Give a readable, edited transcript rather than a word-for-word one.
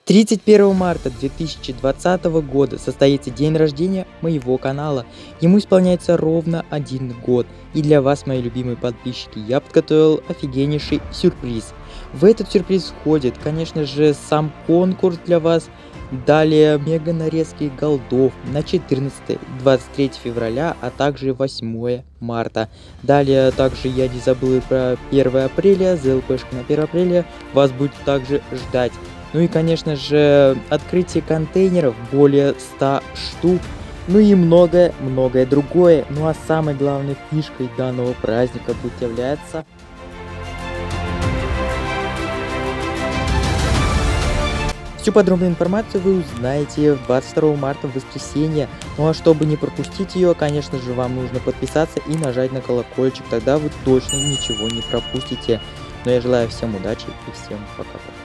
31 марта 2020 года состоится день рождения моего канала. Ему исполняется ровно 1 год. И для вас, мои любимые подписчики, я подготовил офигеннейший сюрприз. В этот сюрприз входит, конечно же, сам конкурс для вас. Далее мега нарезки голдов на 14, 23 февраля, а также 8 марта. Далее также я не забыл про 1 апреля, ЗЛПшка на 1 апреля вас будет также ждать. Ну и, конечно же, открытие контейнеров более 100 штук. Ну и многое другое. Ну а самой главной фишкой данного праздника будет являться... Всю подробную информацию вы узнаете 22 марта в воскресенье. Ну а чтобы не пропустить ее, конечно же, вам нужно подписаться и нажать на колокольчик. Тогда вы точно ничего не пропустите. Но я желаю всем удачи и всем пока-пока.